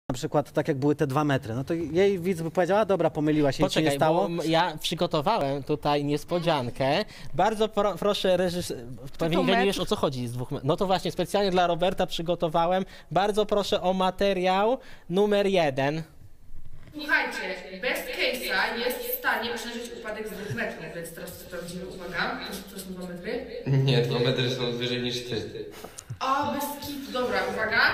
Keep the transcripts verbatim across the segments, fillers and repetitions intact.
na przykład tak jak były te dwa metry, no to jej widz by powiedział, a dobra, pomyliła się, nic się nie stało. Bo ja przygotowałem tutaj niespodziankę. Bardzo pro, proszę reżyser, pewnie nie wiesz o co chodzi z dwóch metrów. No to właśnie specjalnie dla Roberta przygotowałem. Bardzo proszę o materiał numer jeden. Słuchajcie, best case'a jest w stanie przeżyć upadek z dwóch metrów, więc teraz sprawdzimy, uwaga, to, to są dwa metry. Nie, dwa metry są wyżej niż ty. O, bez kitu, dobra, uwaga.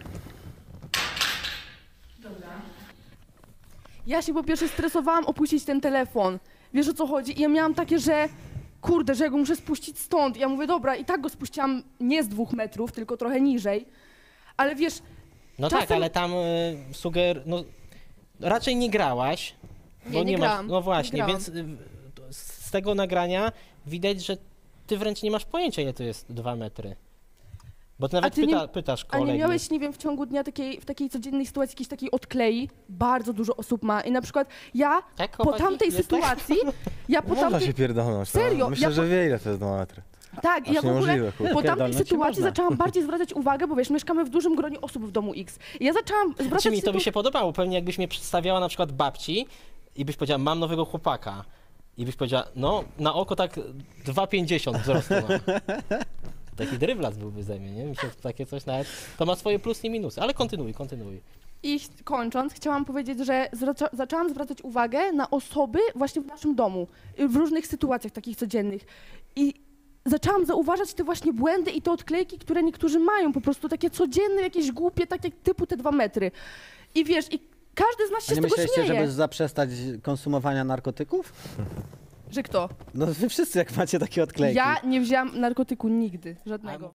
Dobra. Ja się po pierwsze stresowałam opuścić ten telefon. Wiesz o co chodzi? I ja miałam takie, że kurde, że ja go muszę spuścić stąd. Ja mówię, dobra, i tak go spuściłam nie z dwóch metrów, tylko trochę niżej. Ale wiesz... No czasem... tak, ale tam y, suger... No, raczej nie grałaś. Bo nie, nie, nie grałam, masz, no właśnie, nie więc y, z tego nagrania widać, że ty wręcz nie masz pojęcia, ile to jest dwa metry. Bo ty nawet ty pyta, nie, pytasz A kolegi. nie miałeś, nie wiem, w ciągu dnia takiej, w takiej codziennej sytuacji jakiejś takiej odklei? Bardzo dużo osób ma. I na przykład ja Tak, po chłopaki? tamtej Jest sytuacji, ja po Można tamtej... się pierdolnąć. Serio, No. Myślę, ja po- że wie, ile to jest dwa metry. Tak, i Aż ja w ogóle niemożliwe, kurwa. po tamtej Pierdolnąć się sytuacji można. zaczęłam bardziej zwracać uwagę, bo wiesz, mieszkamy w dużym gronie osób w domu X. I ja zaczęłam zwracać... Czy mi to by sytu- się podobało? Pewnie jakbyś mnie przedstawiała na przykład babci i byś powiedziała, mam nowego chłopaka. I byś powiedziała, no na oko tak dwa pięćdziesiąt wzrostu mam. Taki dryblac byłby ze mnie, nie? Mi się takie coś nawet... To ma swoje plusy i minusy, ale kontynuuj, kontynuuj. I kończąc, chciałam powiedzieć, że zwraca, zaczęłam zwracać uwagę na osoby właśnie w naszym domu, w różnych sytuacjach takich codziennych. I zaczęłam zauważać te właśnie błędy i te odklejki, które niektórzy mają, po prostu takie codzienne, jakieś głupie, tak jak typu te dwa metry. I wiesz, i każdy z nas się A z nie tego myśleliście, śmieje. żeby zaprzestać konsumowania narkotyków? Że kto? No wy wszyscy jak macie takie odklejki. Ja nie wzięłam narkotyku nigdy, żadnego.